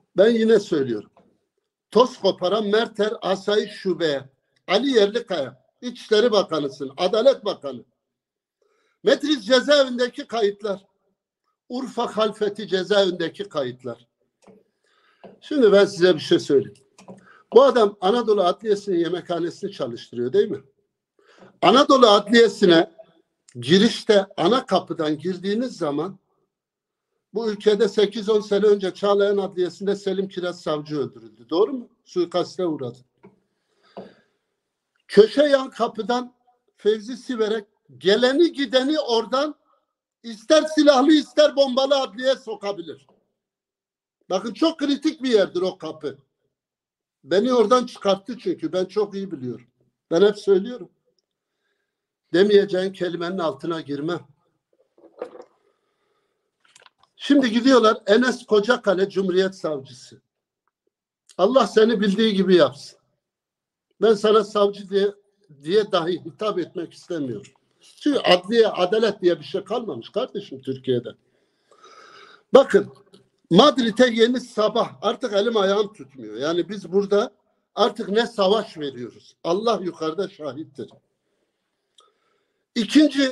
Ben yine söylüyorum. Toz koparan Merter Asayiş Şube, Ali Yerlikaya, İçişleri Bakanısın, Adalet Bakanı. Metris cezaevindeki kayıtlar. Urfa Halfeti cezaevindeki kayıtlar. Şimdi ben size bir şey söyleyeyim. Bu adam Anadolu Adliyesi'nin yemekhanesini çalıştırıyor değil mi? Anadolu Adliyesi'ne girişte ana kapıdan girdiğiniz zaman bu ülkede 8-10 sene önce Çağlayan Adliyesi'nde Selim Kiraz Savcı öldürüldü. Doğru mu? Suikaste uğradı. Köşe yan kapıdan Fevzi Siverek geleni gideni oradan ister silahlı ister bombalı adliyeye sokabilir. Bakın çok kritik bir yerdir o kapı. Beni oradan çıkarttı çünkü ben çok iyi biliyorum. Ben hep söylüyorum. Demeyeceğin kelimenin altına girmem. Şimdi gidiyorlar Enes Kocakale Cumhuriyet Savcısı. Allah seni bildiği gibi yapsın. Ben sana savcı diye dahi hitap etmek istemiyorum. Çünkü adliye, adalet diye bir şey kalmamış kardeşim Türkiye'de. Bakın Madrid'e yeni sabah artık elim ayağım tutmuyor. Yani biz burada artık ne savaş veriyoruz. Allah yukarıda şahittir. İkinci,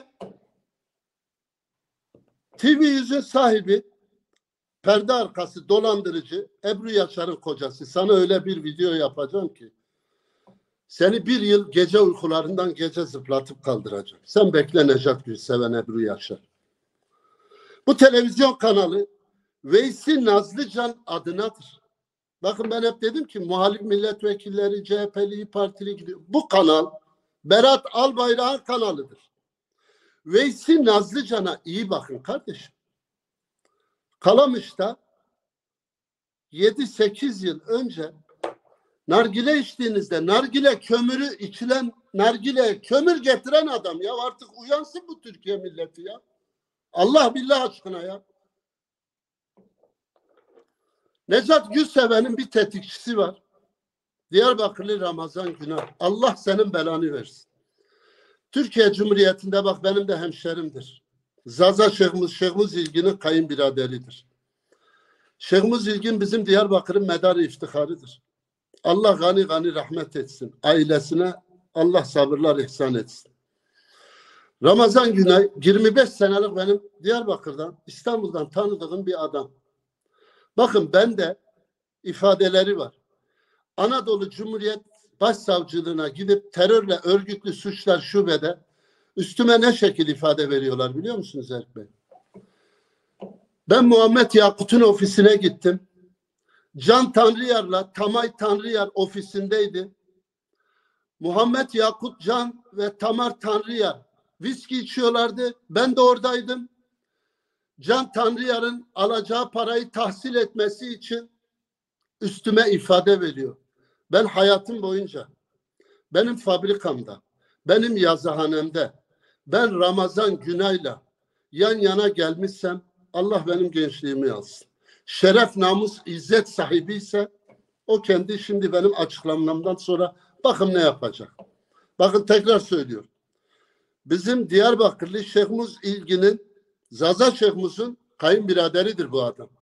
TV100'ün sahibi, perde arkası dolandırıcı Ebru Yaşar'ın kocası. Sana öyle bir video yapacağım ki seni bir yıl gece uykularından gece zıplatıp kaldıracağım. Sen bekle Nejat Gülseven, Ebru Yaşar. Bu televizyon kanalı Veysi Nazlıcan adınadır. Bakın ben hep dedim ki muhalif milletvekilleri, CHP'li, İYİ Partili gidiyor. Bu kanal Berat Albayrak'ın kanalıdır. Veysi Nazlıcan'a iyi bakın kardeşim. Kalamış'ta 7-8 yıl önce nargile içtiğinizde nargile kömürü içilen, nargile kömür getiren adam ya, artık uyansın bu Türkiye milleti ya. Allah billah aşkına ya. Nejat Gülseven'in bir tetikçisi var. Diyarbakırlı Ramazan Günay. Allah senin belanı versin. Türkiye Cumhuriyeti'nde bak benim de hemşerimdir. Zaza Şehmuz İlgin'in kayınbiraderidir. Şehmuz İlgin bizim Diyarbakır'ın medarı iftiharıdır. Allah gani gani rahmet etsin. Ailesine Allah sabırlar ihsan etsin. Ramazan Günay 25 senelik benim Diyarbakır'dan, İstanbul'dan tanıdığım bir adam. Bakın bende ifadeleri var. Anadolu Cumhuriyet Başsavcılığına gidip terörle örgütlü suçlar şubede üstüme ne şekil ifade veriyorlar biliyor musunuz Erk Bey? Ben Muhammed Yakut'un ofisine gittim. Can Tanrıyar'la Tamay Tanrıyar ofisindeydi. Muhammed Yakut, Can ve Tamar Tanrıyar viski içiyorlardı. Ben de oradaydım. Can Tanrıyar'ın alacağı parayı tahsil etmesi için üstüme ifade veriyor. Ben hayatım boyunca benim fabrikamda, benim yazıhanemde ben Ramazan Günay'la yan yana gelmişsem Allah benim gençliğimi alsın. Şeref, namus, izzet sahibi ise o kendi şimdi benim açıklamamdan sonra bakın ne yapacak. Bakın tekrar söylüyorum. Bizim Diyarbakırlı Şehmuz İlgin'in, Zaza Şehmuz'un kayınbiraderidir bu adam.